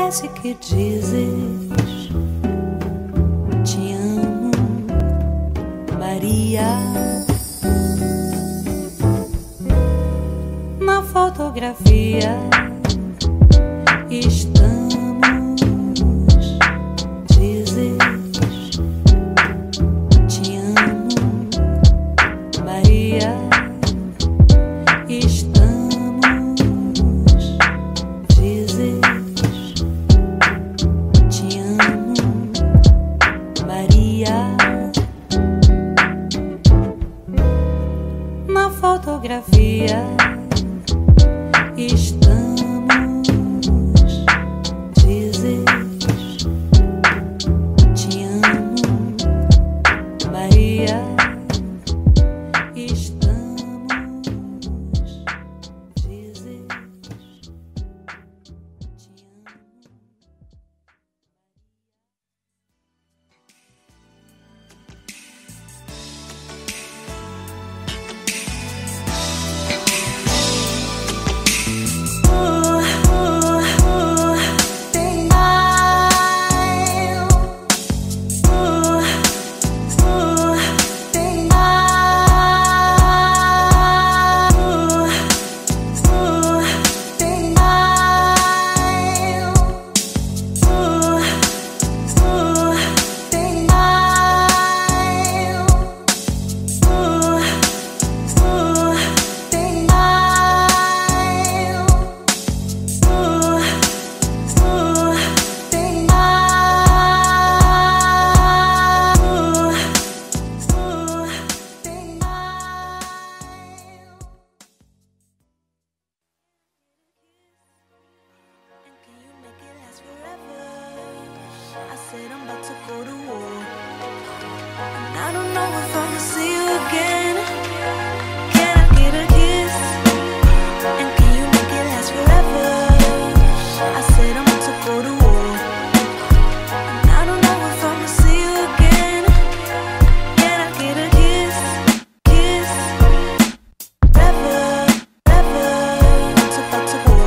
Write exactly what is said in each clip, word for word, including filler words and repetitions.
parece que dizes te amo, Maria. Na fotografia estamos, dizes te amo, Maria. Fotografia estamos, dizes te amo, Maria. Estamos, dizes te amo. I'm about to go to war, and I don't know if I'ma see you again. Can I get a kiss? And can you make it last forever? I said I'm about to go to war, and I don't know if I'ma see you again. Can I get a kiss? Kiss? Forever, forever. It's about to war.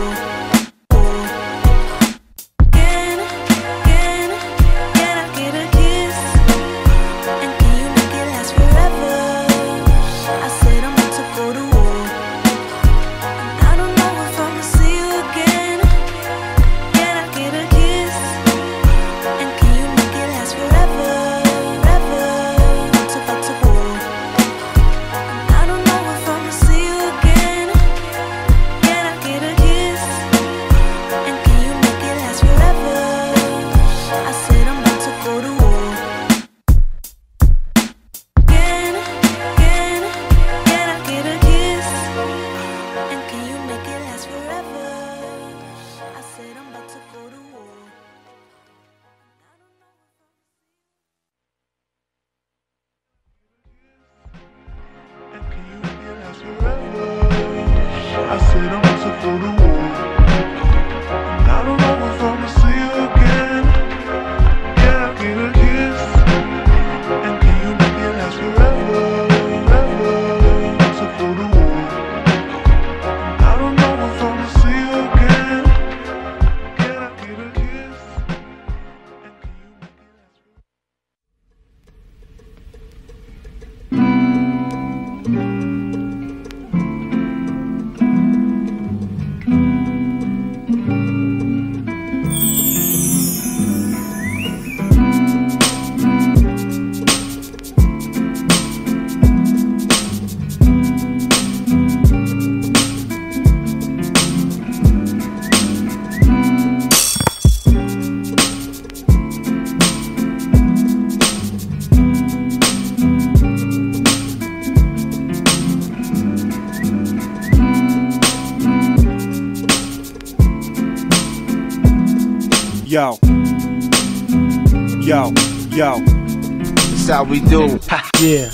I said I'm about to go to war, and I don't know if I'ma see you again. Can I get a kiss? And can you make it last forever? Forever. I'm about to go to war, and I don't know if I'ma see you again. Can I get a kiss? And can you make it last forever? Yo, yo, yo, that's how we do. Yeah.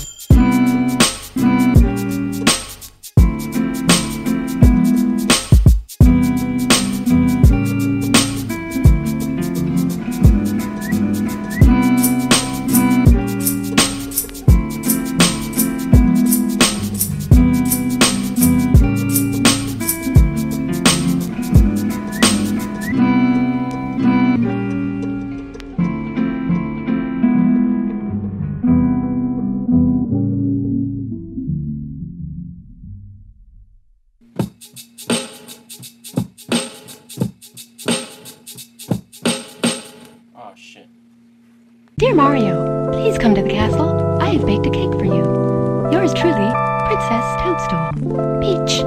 Dear Mario, please come to the castle. I have baked a cake for you. Yours truly, Princess Toadstool. Peach.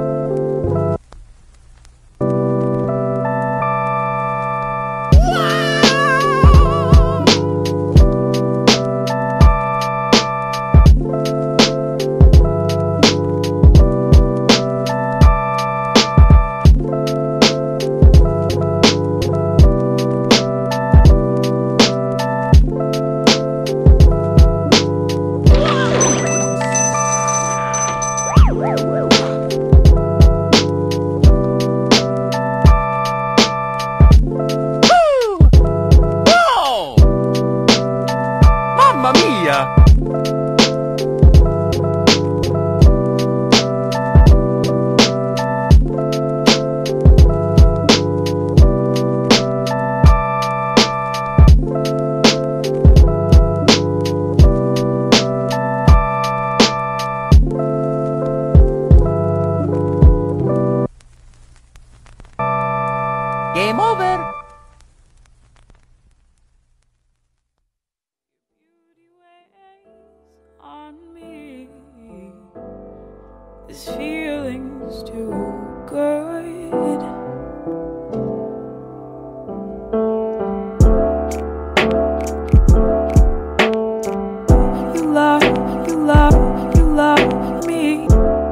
Game over! On me, this feeling's too good. You love, you love, you love me.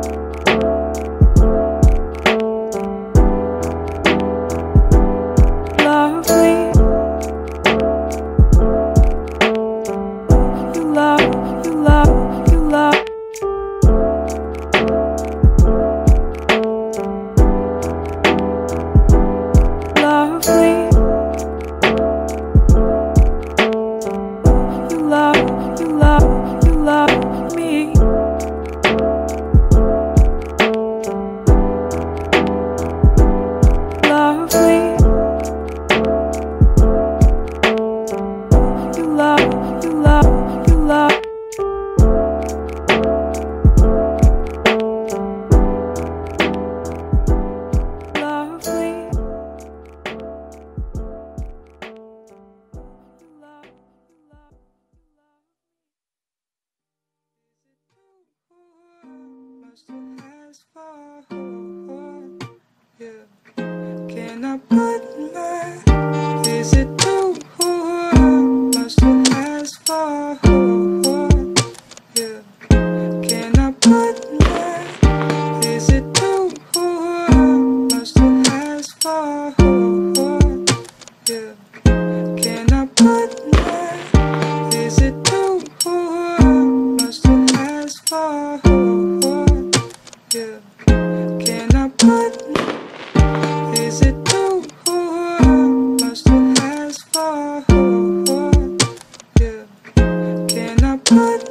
Can I put my, is it too much to ask for? Yeah. Can I put my, is it too much to ask for? Yeah. Can I put my, is it too much to ask for? Yeah. Can I put, is it too much to ask for? Yeah. Can I put,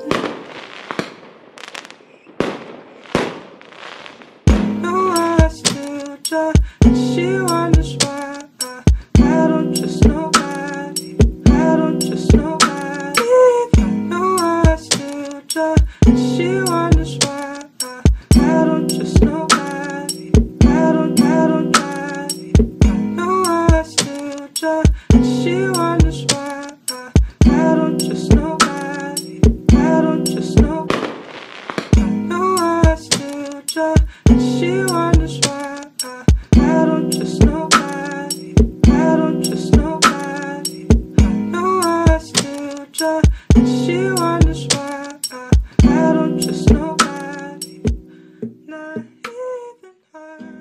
no, I still try, and she wonders why I, I don't trust nobody, I don't trust nobody. No, I still try, and she wonders why I, I don't trust nobody, I don't, I don't try. No, I still try, and she wonders why I, I don't trust nobody, I don't trust nobody. No, I still try, and she wonders why I, I don't trust nobody, I don't trust nobody. No, I still try, and she wonders why I, I don't trust nobody, not even her.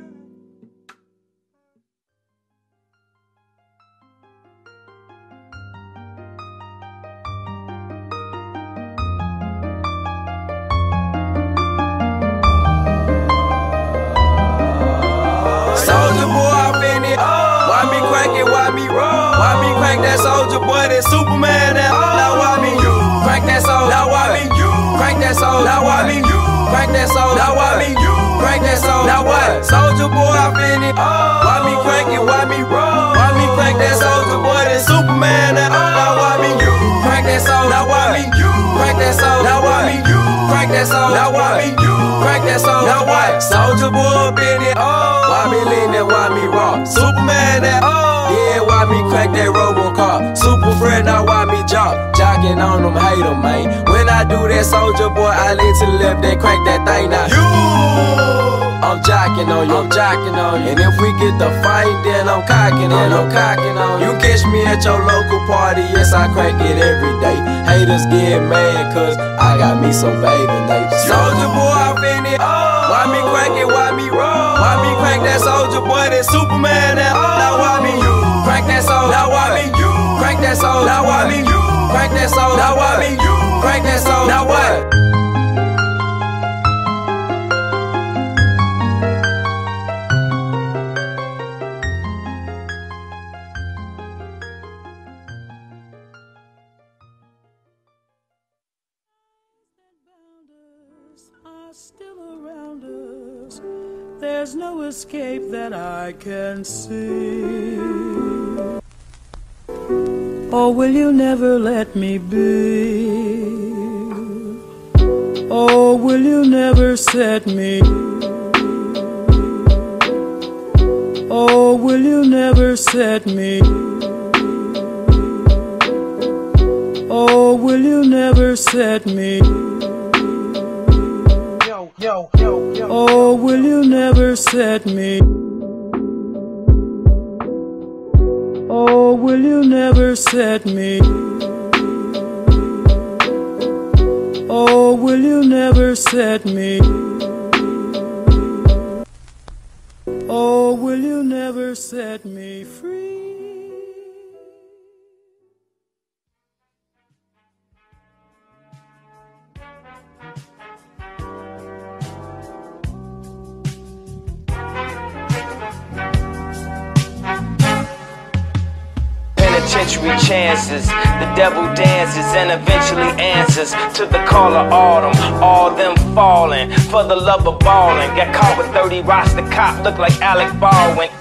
Soldier boy, I been it. Why me crank it? Why me roll? Why me crank that soldier boy? That Superman that. Now why me you crank that soldier? Now why me you crank that soldier? Now why me you crank that soldier? Now why me you crank that soldier? Now what? Soldier boy, I been it. Why me crank it? Why me roll? Why me crank that soldier boy? That Superman that. Now why me you crank that soldier? Now why me you crank that soldier? Now why me you crank that soldier? Now why me you crank that soldier? Now what? Soldier boy, been it. Why me lean that? Why me raw? Superman that. Yeah, why me crack that Robocar? Super friend, now why me jock? Jockey hating on them, hate them, man. When I do that, soldier boy, I lean to the left, then crank that thing now. You, I'm jocking on you, I'm jocking on you. And if we get the fight, then I'm cocking on you, I'm cocking on you. You catch me at your local party, yes, I crank it every day. Haters get mad, cause I got me some baby names. Soldier boy, I finna, oh. Why me crank it, why me roll? Why me crank that soldier boy, that Superman, that, oh. Now why me you? Crank that soul, now why me you? Crank that soul, now why me you? Crank that soul, now why me you? Crank that soul, now what? Still around us, there's no escape that I can see. Or will you never let me be? Or will you never set me? Or will you never set me? Or will you never set me? Yo, yo, yo. Oh, will you never set me? Oh, will you never set me? Oh, will you never set me? Oh, will you never set me free? Penitentiary chances, the devil dances and eventually answers to the call of autumn. All them falling for the love of ballin'. Got caught with thirty rocks, the cop looked like Alec Baldwin.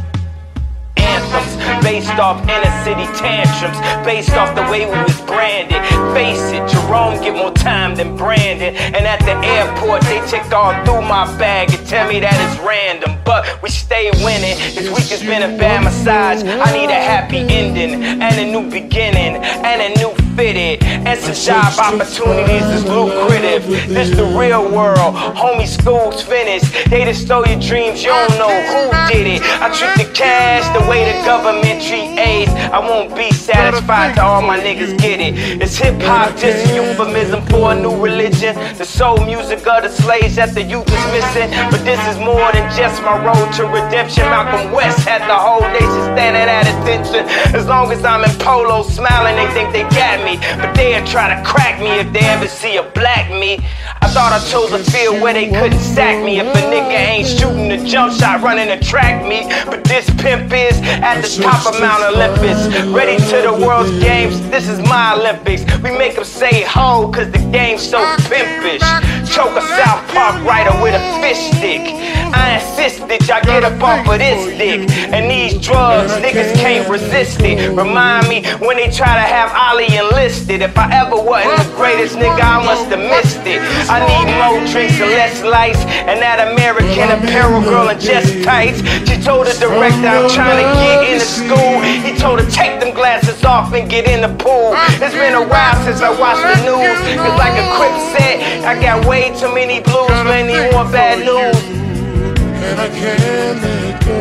Anthems based off inner city tantrums, based off the way we was branded. Face it, Jerome get more time than Brandon. And at the airport they check all through my bag and tell me that it's random, but we stay winning. This week has been a bad massage. I need a happy ending and a new beginning and a new fitted and some job opportunities is lucrative. This the real world, homie, school's finished. They just stole your dreams, you don't know who did it. I treat the cash the way the government treat AIDS. I won't be satisfied till all my niggas get it. It's hip-hop, just a euphemism for a new religion. The soul music of the slaves that the youth is missing. But this is more than just my road to redemption. Malcolm West had the whole nation standing at attention. As long as I'm in polo smiling, they think they got me, but they'll try to crack me if they ever see a black me. I thought I chose a field where they couldn't sack me. If a nigga ain't shooting the jump shot, running a track meet. But this pimp is at the top of Mount Olympus, ready to the world's games. This is my Olympics. We make them say ho, cause the game's so pimpish. Choke a South Park writer with a fish stick. I insisted y'all get up off of this dick. And these drugs, niggas can't resist it. Remind me when they try to have Ollie enlisted. If I ever wasn't the greatest nigga, I must have missed it. I need more drinks and less lights. And that American Apparel girl in just tights. She told the director I'm trying to get into school. He told her take them glasses off and get in the pool. It's been a while since I watched the news. It's like a Crip said, I got way too many blues, man, need more bad news. And I can't let go.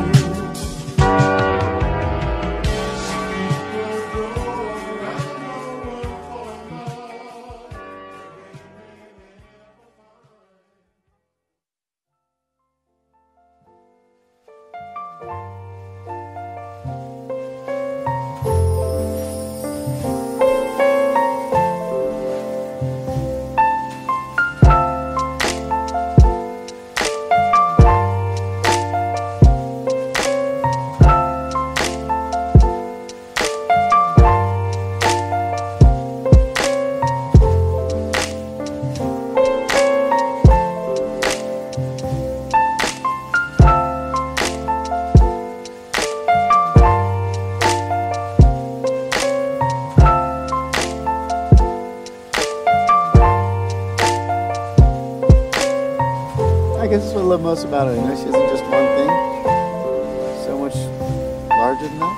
I guess that's what I love most about her. You know, she isn't just one thing. So much larger than that.